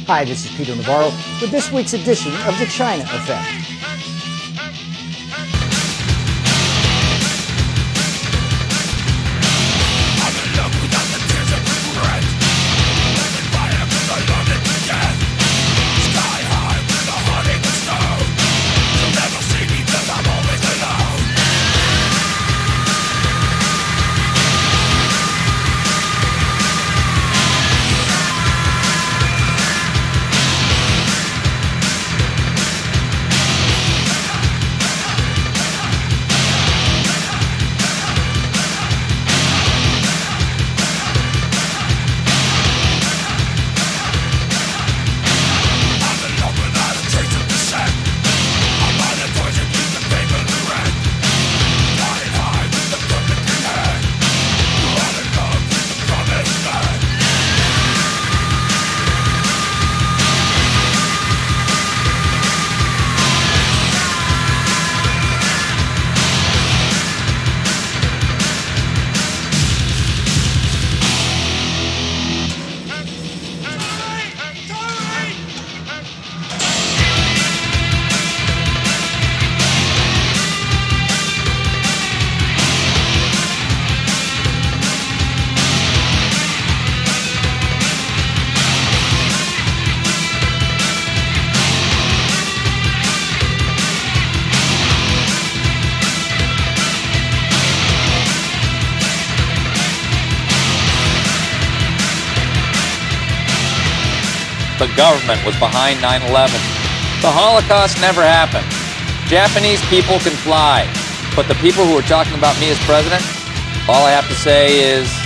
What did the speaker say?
Hi, this is Peter Navarro with this week's edition of The China Effect. The government was behind 9/11. The Holocaust never happened. Japanese people can fly. But the people who are talking about me as president, all I have to say is,